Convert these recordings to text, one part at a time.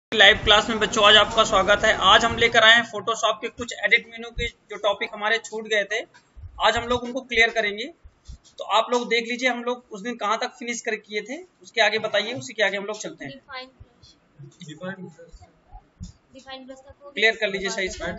Live class में बच्चों आज आपका स्वागत है। आज हम लेकर आए हैं फोटोशॉप के कुछ एडिट मेनू के जो टॉपिक हमारे छूट गए थे, आज हम लोग उनको क्लियर करेंगे। तो आप लोग देख लीजिए हम लोग उस दिन कहाँ तक फिनिश कर किए थे, उसके आगे बताइए, उसी के आगे हम लोग चलते हैं। क्लियर कर लीजिए सही से।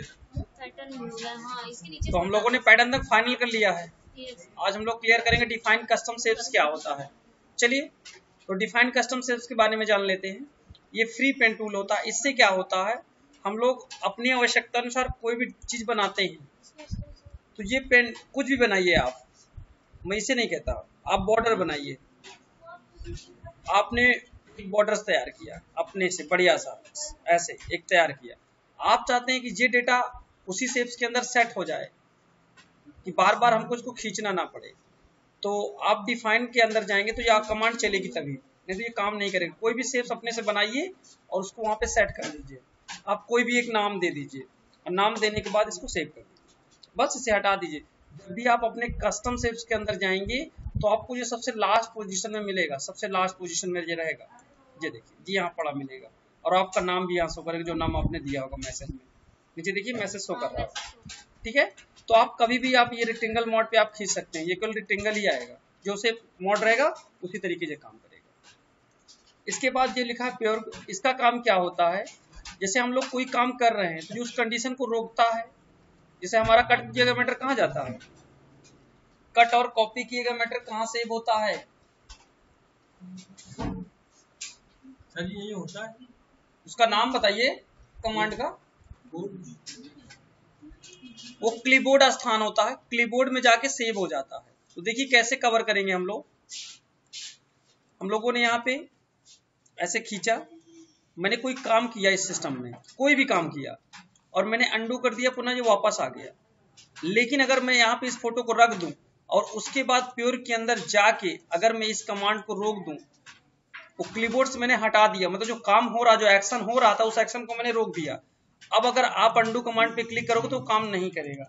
तो हम लोगों ने पैटर्न तक फाइनल कर लिया है। आज हम लोग क्लियर करेंगे डिफाइन कस्टम शेप्स क्या होता है। चलिए तो डिफाइन कस्टम शेप्स के बारे में जान लेते हैं। ये फ्री पेन टूल होता है। इससे क्या होता है, हम लोग अपनी आवश्यकता अनुसार कोई भी चीज बनाते हैं। तो ये पेन कुछ भी बनाइए आप, मैं इसे नहीं कहता। आप बॉर्डर बनाइए, आपने बॉर्डर्स तैयार किया अपने से बढ़िया सा, ऐसे एक तैयार किया। आप चाहते हैं कि ये डेटा उसी शेप्स के अंदर सेट हो जाए, कि बार बार हमको इसको खींचना ना पड़े। तो आप डिफाइन के अंदर जाएंगे तो यह कमांड चलेगी तभी, नहीं तो ये काम नहीं करेगा। कोई भी शेप्स अपने से बनाइए और उसको वहां पे सेट कर दीजिए। आप कोई भी एक नाम दे दीजिए और नाम देने के बाद इसको सेव कर दीजिए, बस इसे हटा दीजिए। जब भी आप अपने कस्टम शेप्स के अंदर जाएंगे तो आपको ये सबसे लास्ट पोजीशन में मिलेगा। सबसे लास्ट पोजीशन में ये रहेगा, ये देखिए जी यहाँ पड़ा मिलेगा। और आपका नाम भी यहाँ शो करेगा, जो नाम आपने दिया होगा मैसेज में। नीचे देखिए मैसेज शो कर रहा है, ठीक है। तो आप कभी भी आप ये रेक्टेंगल मोड पे आप खींच सकते हैं, ये केवल रेक्टेंगल ही आएगा। जो से मोड रहेगा उसी तरीके से काम करेगा। इसके बाद ये लिखा है प्योर। इसका काम क्या होता है, जैसे हम लोग कोई काम कर रहे हैं तो जो उस कंडीशन को रोकता है। जैसे हमारा कट किया गया मैटर कहाँ जाता है, कट और कॉपी किए गए मैटर कहाँ सेव होता है। सर यही होता है, उसका नाम बताइए कमांड का। वो क्लीबोर्ड स्थान होता है, क्लीबोर्ड में जाके सेव हो जाता है। तो देखिए कैसे कवर करेंगे हम लोग। हम लोगों ने यहाँ पे ऐसे खींचा, मैंने कोई काम किया इस सिस्टम में, कोई भी काम किया और मैंने अंडू कर दिया, पुनः जो वापस आ गया। लेकिन अगर मैं यहाँ पे इस फोटो को रख दूं और उसके बाद प्योर के अंदर जाके अगर मैं इस कमांड को रोक दूं, वो क्लीबोर्ड से मैंने हटा दिया, मतलब जो काम हो रहा, जो एक्शन हो रहा था उस एक्शन को मैंने रोक दिया। अब अगर आप अंडू कमांड पे क्लिक करोगे तो काम नहीं करेगा।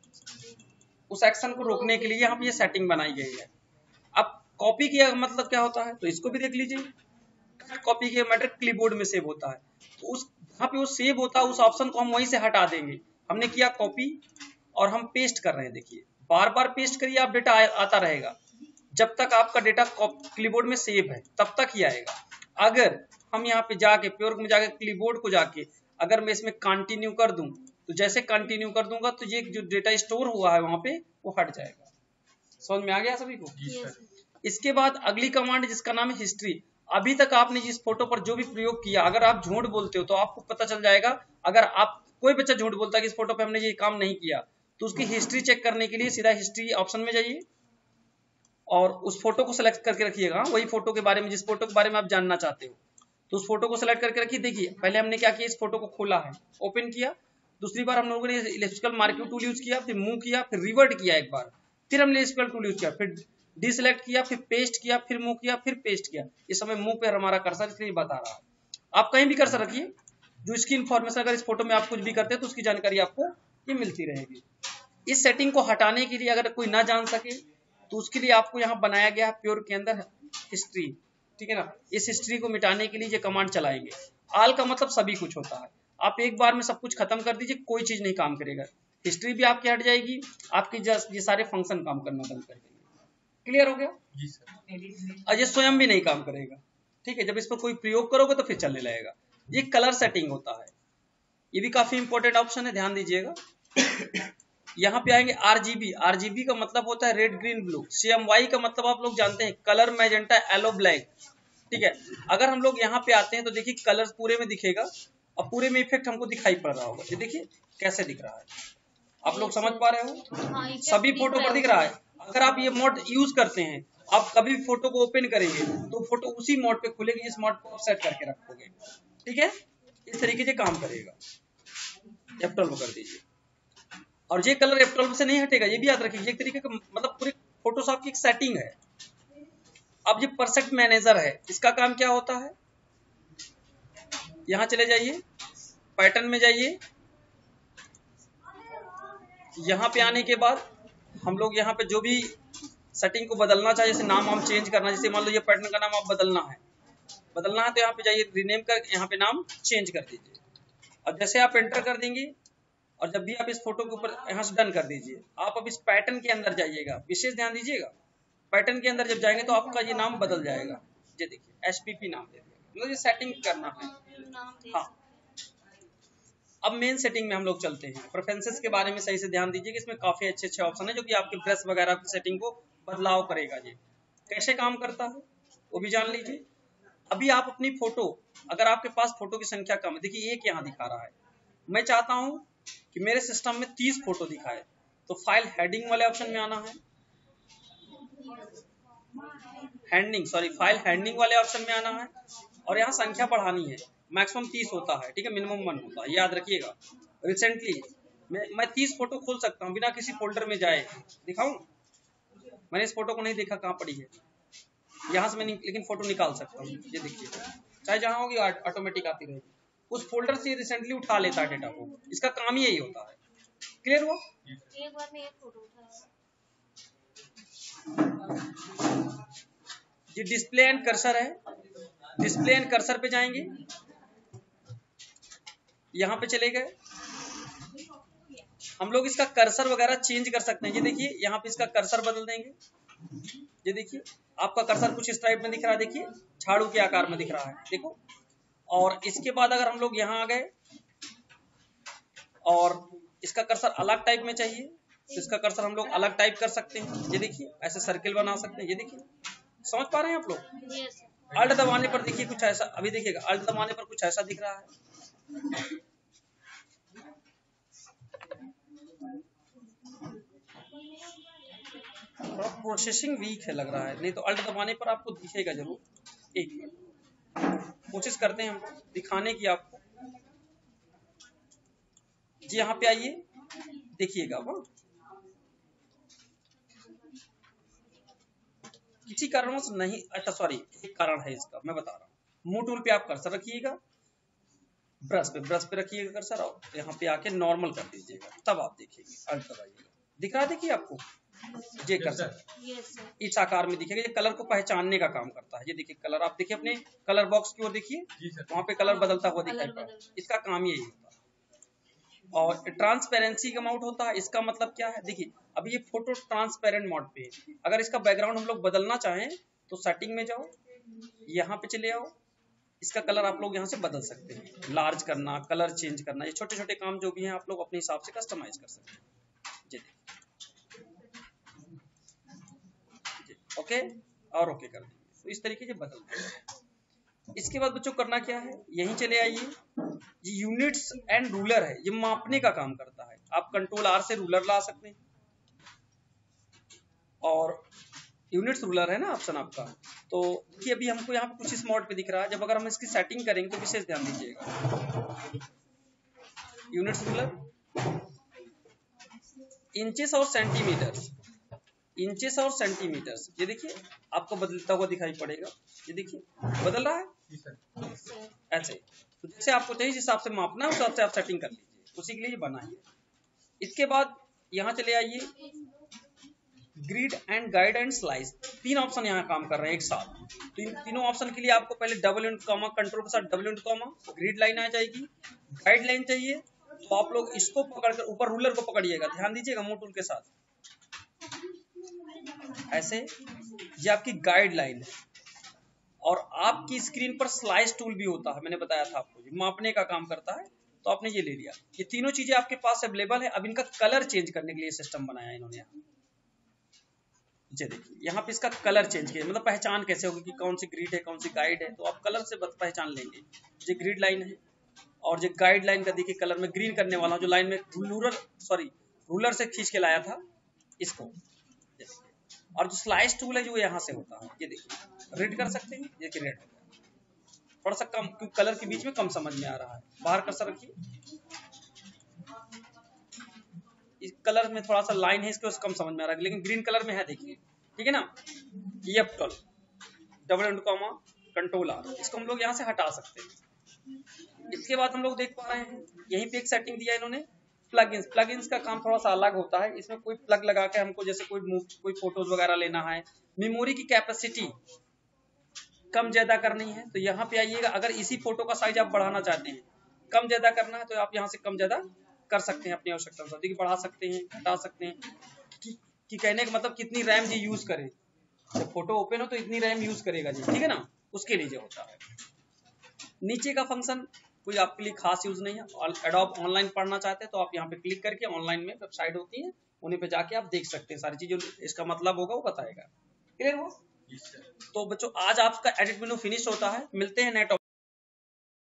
उस एक्शन को रोकने के लिए यहाँ पे ये सेटिंग बनाई गई है। अब कॉपी किया मतलब क्या होता है, तो इसको भी देख लीजिए। कॉपी किया मैटर क्लीबोर्ड में सेव होता है, तो उस यहाँ पे वो सेव होता है, उस ऑप्शन को हम वहीं से हटा देंगे। हमने किया कॉपी और हम पेस्ट कर रहे हैं। देखिए बार बार पेस्ट करिए, आप डेटा आता रहेगा। जब तक आपका डेटा क्लीबोर्ड में सेव है तब तक ही आएगा। अगर हम यहाँ पे जाके प्योर में जाके क्लीबोर्ड को जाके अगर मैं इसमें कंटिन्यू कर दूं, तो जैसे कंटिन्यू कर दूंगा तो ये जो डेटा स्टोर हुआ है वहां पे वो हट जाएगा। समझ में आ गया सभी को? इसके बाद अगली कमांड जिसका नाम है हिस्ट्री। अभी तक आपने जिस फोटो पर जो भी प्रयोग किया, अगर आप झूठ बोलते हो तो आपको पता चल जाएगा। अगर आप कोई बच्चा झूठ बोलता है कि इस फोटो पे हमने ये काम नहीं किया, तो उसकी हिस्ट्री चेक करने के लिए सीधा हिस्ट्री ऑप्शन में जाइए और उस फोटो को सिलेक्ट करके रखिएगा। वही फोटो के बारे में, जिस फोटो के बारे में आप जानना चाहते हो, तो उस फोटो को सिलेक्ट करके रखिए। देखिए पहले हमने क्या किया, इस फोटो को खोला है, ओपन किया। दूसरी बार हम लोगों ने इलेक्ट्रिकल मार्क्यू टूल यूज किया, फिर मूव किया, फिर रिवर्ट किया एक बार, फिर हमने इलेक्ट्रिकल टूल यूज किया, फिर डिसलेक्ट किया, फिर पेस्ट किया, फिर मूव किया, फिर पेस्ट किया। इस समय मूव पे हमारा कर्सर इसलिए बता रहा है। आप कहीं भी कर्सर रखिए, जो इसकी इन्फॉर्मेशन अगर इस फोटो में आप कुछ भी करते हैं तो उसकी जानकारी आपको ये मिलती रहेगी। इस सेटिंग को हटाने के लिए अगर कोई ना जान सके तो उसके लिए आपको यहाँ बनाया गया है प्योर के अंदर हिस्ट्री, ठीक है ना। इस हिस्ट्री को मिटाने के लिए ये कमांड चलाएंगे। आल का मतलब सभी कुछ होता है। आप एक बार में सब कुछ खत्म कर दीजिए, कोई चीज नहीं काम करेगा। हिस्ट्री भी आपकी हट जाएगी, आपकी ये सारे फंक्शन काम करना बंद कर देंगे। क्लियर हो गया जी सर। और ये स्वयं भी नहीं काम करेगा, ठीक है। जब इस पर कोई प्रयोग करोगे तो फिर चलने लगेगा। ये कलर सेटिंग होता है, ये भी काफी इंपॉर्टेंट ऑप्शन है, ध्यान दीजिएगा। यहाँ पे आएंगे आरजीबी। आरजीबी का मतलब होता है रेड ग्रीन ब्लू। सीएमवाई का मतलब आप लोग जानते हैं, कलर मैजेंटा येलो ब्लैक, ठीक है। अगर हम लोग यहाँ पे आते हैं तो देखिए कलर पूरे में दिखेगा और पूरे में इफेक्ट हमको दिखाई पड़ रहा होगा। ये देखिए कैसे दिख रहा है, आप लोग समझ पा रहे हो? सभी फोटो पर दिख रहा है। अगर आप ये मोड यूज करते हैं, आप कभी भी फोटो को ओपन करेंगे तो फोटो उसी मोड पे खुलेगी जिस मोड को आप सेट करके रखोगे, ठीक है। इस तरीके से काम करेगा। F12 कर दीजिए और ये कलर F12 से नहीं हटेगा, ये भी याद रखिए। एक तरीके का मतलब पूरे फोटोशॉप की एक सेटिंग है। अब ये परसेंट मैनेजर है, इसका काम क्या होता है, यहां चले जाइए, पैटर्न में जाइए। यहाँ पे आने के बाद हम लोग यहाँ पे जो भी सेटिंग को बदलना चाहे, जैसे नाम हम चेंज करना, जैसे मान लो ये पैटर्न का नाम आप बदलना है बदलना है तो यहाँ पे जाइए, रीनेम कर, यहाँ पे नाम चेंज कर दीजिए। अब जैसे आप एंटर कर देंगे और जब भी आप इस फोटो के ऊपर यहाँ से डन कर दीजिए, आप अब इस पैटर्न के अंदर जाइएगा, विशेष ध्यान दीजिएगा। पैटर्न के अंदर जब जाएंगे तो आपका ये नाम बदल जाएगा। ये देखिए HPP नाम दे दिया, मतलब ये सेटिंग करना है। हाँ, अब मेन सेटिंग में हम लोग चलते हैं। प्रेफरेंसेस के बारे में सही से ध्यान दीजिए कि इसमें काफी अच्छे अच्छे ऑप्शन है जो कि आपके ब्रश वगैरह की सेटिंग को बदलाव करेगा। ये कैसे काम करता है वो भी जान लीजिए। अभी आप अपनी फोटो, अगर आपके पास फोटो की संख्या कम है, देखिए एक यहाँ दिखा रहा है, मैं चाहता हूं कि मेरे सिस्टम में 30 फोटो दिखाए, तो फाइल हेडिंग वाले ऑप्शन में आना है, फाइल हैंडिंग वाले ऑप्शन में आना है और यहाँ संख्या बढ़ानी है। मैक्सिमम 30 होता है, ठीक है, मिनिमम 1 होता है, याद रखिएगा। रिसेंटली मैं 30 फोटो खोल सकता हूँ बिना किसी फोल्डर में जाए। दिखाऊं, मैंने इस फोटो को नहीं देखा कहाँ पड़ी है, यहाँ से मैं लेकिन फोटो निकाल सकता हूँ। ये देखिए, चाहे जहाँ होगी ऑटोमेटिक आती रहेगी, उस फोल्डर से रिसेंटली उठा लेता है डेटा को। इसका काम ही यही होता है। क्लियर हुआ? एक बार में एक फोटो उठाया। ये डिस्प्ले एंड कर्सर है, डिस्प्ले एंड कर्सर पे जाएंगे, यहाँ पे चले गए, हम लोग इसका कर्सर वगैरह चेंज कर सकते हैं। ये देखिए, यहाँ पे इसका कर्सर बदल देंगे। ये देखिए, आपका कर्सर कुछ इस टाइप में दिख रहा है, देखिए झाड़ू के आकार में दिख रहा है, देखो। और इसके बाद अगर हम लोग यहाँ आ गए और इसका कर्सर अलग टाइप में चाहिए तो इसका कर्सर हम लोग अलग टाइप कर सकते हैं। ये देखिए, ऐसे सर्किल बना सकते हैं। ये देखिए, समझ पा रहे हैं आप लोग? यस। अल्ट दबाने पर देखिए कुछ ऐसा, अभी देखिएगा, अल्ट दबाने पर कुछ ऐसा दिख रहा है। थोड़ा प्रोसेसिंग वीक है लग रहा है, नहीं तो अल्ट दबाने पर आपको दिखेगा जरूर। एक मिनट कोशिश करते हैं हम दिखाने की आपको। जी यहाँ पे आइए, देखिएगा। वहाँ किसी कारणवश नहीं, अच्छा सॉरी, एक कारण है इसका, मैं बता रहा हूँ। मूव टूल पे आप कर्सर रखिएगा, ब्रश पे रखिएगा कर्सर, और यहाँ पे आके नॉर्मल कर दीजिएगा, तब आप देखिएगा। अल्ट दबाइएगा, दिख रहा है देखिए आपको, ये कर्सर यस सर। इस आकार में दिखेगा। ये कलर को पहचानने का काम करता है। ये देखिए कलर, आप देखिए अपने कलर बॉक्स की ओर देखिए, वहां पे कलर बदलता हुआ दिखाई पड़ रहा है। इसका काम यही होता है। और ट्रांसपेरेंसी कम आउट होता है। इसका मतलब क्या है, देखिए अभी ये फोटो ट्रांसपेरेंट मोड पे है। अगर इसका बैकग्राउंड हम लोग बदलना चाहें तो सेटिंग में जाओ, यहाँ पे चले आओ, इसका कलर आप लोग यहाँ से बदल सकते हैं, लार्ज करना, कलर चेंज करना, ये छोटे छोटे काम जो भी हैं आप लोग अपने हिसाब से कस्टमाइज कर सकते हैं। ओके, और ओके कर देंगे, तो इस तरीके से बदल देंगे। इसके बाद बच्चों करना क्या है, यहीं चले आइए। ये यूनिट्स एंड रूलर है, ये मापने का काम करता है। आप कंट्रोल R से रूलर ला सकते हैं, और यूनिट्स रूलर है ना ऑप्शन आपका। तो देखिए अभी हमको यहाँ पे कुछ इस मोड पे दिख रहा है। जब अगर हम इसकी सेटिंग करेंगे तो विशेष ध्यान दीजिएगा। यूनिट्स रूलर, इंचेस और सेंटीमीटर्स, इंचेस और सेंटीमीटर्स, ये देखिए आपको बदलता हुआ दिखाई पड़ेगा। ये देखिए बदल रहा है ऐसे। तो जैसे आपको चाहिए जिस हिसाब से मापना है उस हिसाब से आप सेटिंग कर लीजिए, उसी के लिए बना है। इसके बाद यहाँ चले आइए, grid and guide and slice, तीन ऑप्शन यहाँ काम कर रहे हैं एक साथ। तीनों ऑप्शन के लिए आपको पहले डबल इंटू कॉमा, कंट्रोल के साथ double into comma, grid line आ जाएगी। गाइड लाइन चाहिए तो आप लोग इसको पकड़कर ऊपर रूलर को पकड़िएगा, ध्यान दीजिएगा, मूव टूल के साथ ऐसे, ये आपकी गाइड लाइन है। और आपकी स्क्रीन पर स्लाइस टूल भी होता है, मैंने बताया था आपको, ये मापने का काम करता है। तो आपने ये ले लिया, ये तीनों चीजें आपके पास अवेलेबल है। अब इनका कलर चेंज करने के लिए सिस्टम बनाया इन्होंने यहाँ। ये देखिए यहाँ पे इसका कलर चेंज किया, मतलब पहचान कैसे होगी कि कौन सी ग्रिड है कौन सी गाइड है, तो आप कलर से पहचान लेंगे। ये ग्रिड लाइन है और ये गाइड लाइन का देखिए कलर में ग्रीन करने वाला हूँ, जो लाइन में रूलर से खींच के लाया था इसको। और जो स्लाइस टूल है जो यहाँ से होता है, ये देखिए रेड कर सकते हैं, ये रेड हो गया। थोड़ा सा कम, क्योंकि कलर के बीच में कम समझ में आ रहा है, बाहर कर्सर रखिए। इस कलर में थोड़ा सा लाइन है, इसको कम समझ में आ रहा है, लेकिन ग्रीन कलर में है, देखिए ठीक है ना। ये F12 double into comma control R, इसको हम लोग यहाँ से हटा सकते हैं। इसके बाद हम लोग देख पा रहे हैं यहीं पे एक सेटिंग दिया इन्होंने, प्लगइन्स। प्लगइन्स का काम थोड़ा सा अलग होता है। इसमें कोई प्लग लगा के हमको जैसे कोई फोटोज वगैरह लेना है, मेमोरी की कैपेसिटी कम ज्यादा करनी है तो यहाँ पे आइएगा। अगर इसी फोटो का साइज आप बढ़ाना चाहते हैं, कम ज्यादा करना है, तो आप यहाँ से कम ज्यादा कर सकते हैं अपनी आवश्यकता अनुसार। देखिए बढ़ा सकते हैं, घटा सकते हैं कि कहने का मतलब कितनी रैम जी यूज करें। जब फोटो ओपन हो तो इतनी रैम यूज करेगा जी, ठीक है ना, उसके लिए जो होता है। नीचे का फंक्शन कोई आपके लिए खास यूज नहीं है। एडोब ऑनलाइन पढ़ना चाहते हैं तो आप यहाँ पे क्लिक करके ऑनलाइन में वेबसाइट होती है, उन्हीं पे जाके आप देख सकते हैं सारी चीजें, इसका मतलब होगा वो बताएगा। क्लियर हो? तो बच्चों आज आपका एडिट मेनू फिनिश होता है। मिलते हैं नेक्स्ट